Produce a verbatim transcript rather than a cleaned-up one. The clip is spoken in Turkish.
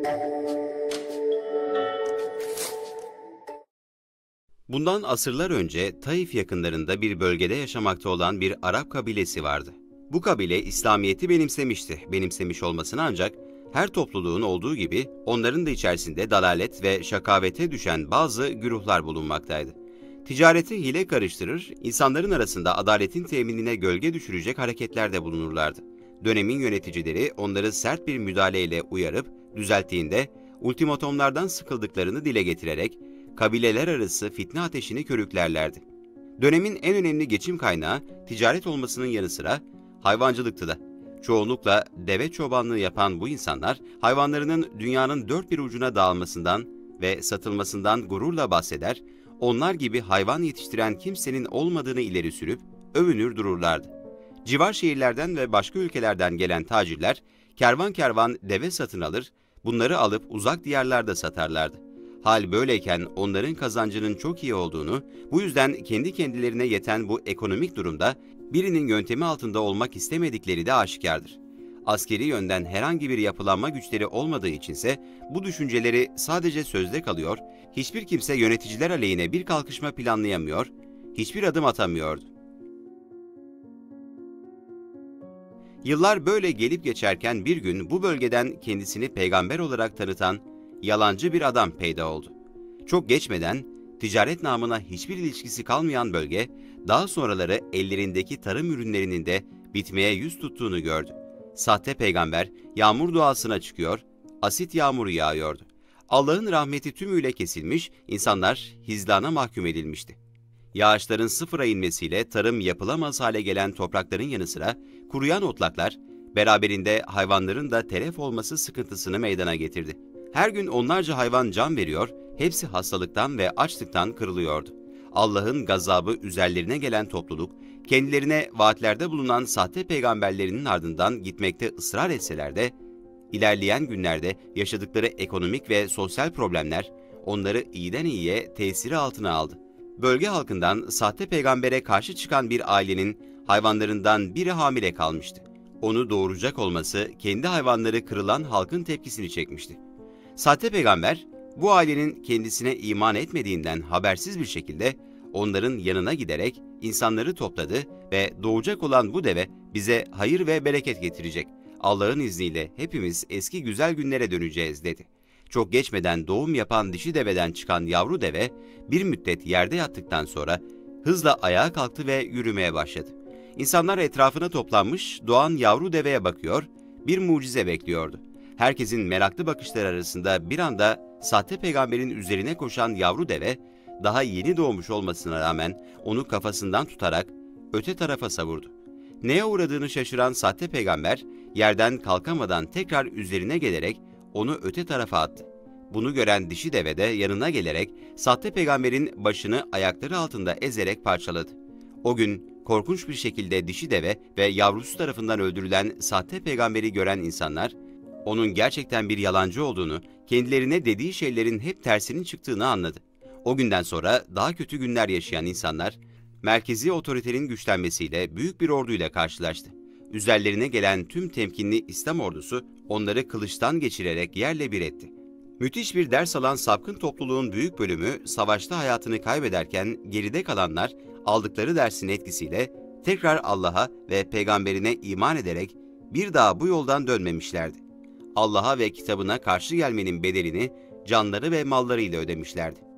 Bundan asırlar önce Taif yakınlarında bir bölgede yaşamakta olan bir Arap kabilesi vardı. Bu kabile İslamiyet'i benimsemişti. Benimsemiş olmasına ancak her topluluğun olduğu gibi onların da içerisinde dalalet ve şakavete düşen bazı güruhlar bulunmaktaydı. Ticareti hile karıştırır, insanların arasında adaletin teminine gölge düşürecek hareketlerde bulunurlardı. Dönemin yöneticileri onları sert bir müdahaleyle uyarıp düzelttiğinde ultimatomlardan sıkıldıklarını dile getirerek kabileler arası fitne ateşini körüklerlerdi. Dönemin en önemli geçim kaynağı ticaret olmasının yanı sıra hayvancılıktı da. Çoğunlukla deve çobanlığı yapan bu insanlar hayvanlarının dünyanın dört bir ucuna dağılmasından ve satılmasından gururla bahseder, onlar gibi hayvan yetiştiren kimsenin olmadığını ileri sürüp övünür dururlardı. Civar şehirlerden ve başka ülkelerden gelen tacirler kervan kervan deve satın alır, bunları alıp uzak diyarlarda satarlardı. Hal böyleyken onların kazancının çok iyi olduğunu, bu yüzden kendi kendilerine yeten bu ekonomik durumda birinin yöntemi altında olmak istemedikleri de aşikardır. Askeri yönden herhangi bir yapılanma güçleri olmadığı içinse bu düşünceleri sadece sözde kalıyor, hiçbir kimse yöneticiler aleyhine bir kalkışma planlayamıyor, hiçbir adım atamıyordu. Yıllar böyle gelip geçerken bir gün bu bölgeden kendisini peygamber olarak tanıtan yalancı bir adam peyda oldu. Çok geçmeden ticaret namına hiçbir ilişkisi kalmayan bölge, daha sonraları ellerindeki tarım ürünlerinin de bitmeye yüz tuttuğunu gördü. Sahte peygamber yağmur duasına çıkıyor, asit yağmuru yağıyordu. Allah'ın rahmeti tümüyle kesilmiş, insanlar hizlana mahkum edilmişti. Yağışların sıfıra inmesiyle tarım yapılamaz hale gelen toprakların yanı sıra kuruyan otlaklar, beraberinde hayvanların da telef olması sıkıntısını meydana getirdi. Her gün onlarca hayvan can veriyor, hepsi hastalıktan ve açlıktan kırılıyordu. Allah'ın gazabı üzerlerine gelen topluluk, kendilerine vaatlerde bulunan sahte peygamberlerinin ardından gitmekte ısrar etseler de, ilerleyen günlerde yaşadıkları ekonomik ve sosyal problemler onları iyiden iyiye tesiri altına aldı. Bölge halkından sahte peygambere karşı çıkan bir ailenin hayvanlarından biri hamile kalmıştı. Onu doğuracak olması kendi hayvanları kırılan halkın tepkisini çekmişti. Sahte peygamber, bu ailenin kendisine iman etmediğinden habersiz bir şekilde onların yanına giderek insanları topladı ve doğacak olan bu deve bize hayır ve bereket getirecek. Allah'ın izniyle hepimiz eski güzel günlere döneceğiz dedi. Çok geçmeden doğum yapan dişi deveden çıkan yavru deve bir müddet yerde yattıktan sonra hızla ayağa kalktı ve yürümeye başladı. İnsanlar etrafına toplanmış doğan yavru deveye bakıyor, bir mucize bekliyordu. Herkesin meraklı bakışları arasında bir anda sahte peygamberin üzerine koşan yavru deve, daha yeni doğmuş olmasına rağmen onu kafasından tutarak öte tarafa savurdu. Neye uğradığını şaşıran sahte peygamber, yerden kalkamadan tekrar üzerine gelerek onu öte tarafa attı. Bunu gören dişi deve de yanına gelerek sahte peygamberin başını ayakları altında ezerek parçaladı. O gün korkunç bir şekilde dişi deve ve yavrusu tarafından öldürülen sahte peygamberi gören insanlar, onun gerçekten bir yalancı olduğunu, kendilerine dediği şeylerin hep tersinin çıktığını anladı. O günden sonra daha kötü günler yaşayan insanlar, merkezi otoritenin güçlenmesiyle büyük bir orduyla karşılaştı. Üzerlerine gelen tüm temkinli İslam ordusu onları kılıçtan geçirerek yerle bir etti. Müthiş bir ders alan sapkın topluluğun büyük bölümü savaşta hayatını kaybederken geride kalanlar aldıkları dersin etkisiyle tekrar Allah'a ve peygamberine iman ederek bir daha bu yoldan dönmemişlerdi. Allah'a ve kitabına karşı gelmenin bedelini canları ve mallarıyla ödemişlerdi.